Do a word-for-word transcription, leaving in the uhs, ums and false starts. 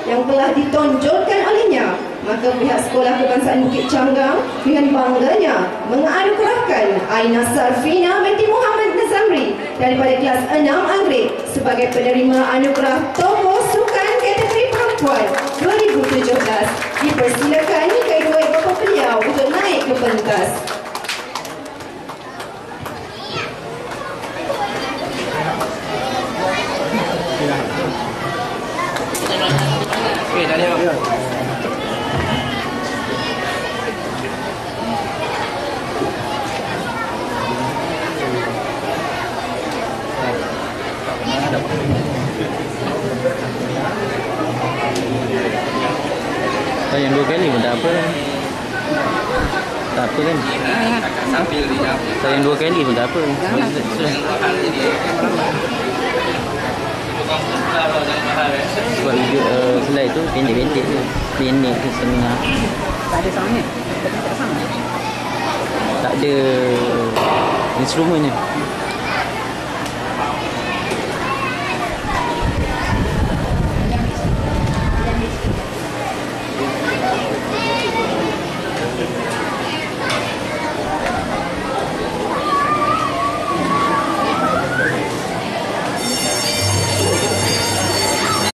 yang telah ditonjolkan olehnya, maka pihak Sekolah Kebangsaan Bukit Canggang dengan bangganya menganugerahkan Aina Sarfina binti Muhammad Nazamri daripada kelas enam Anggrek sebagai penerima anugerah Tokoh Sukan kategori perempuan dua ribu tujuh belas. Dipersilakan kedua bapa beliau untuk naik ke pentas. Okey, dah lewat. Oh, yang dua kali pun tak apa kan? Tak apa kan? Sambil dia. Saya yang dua kali pun tak apa. Sudah. Sebab video uh, slide tu pendek-pendek je. Pendek tu setengah. Tak ada sound ni? Tak ada sound? Tak ada instrumen je.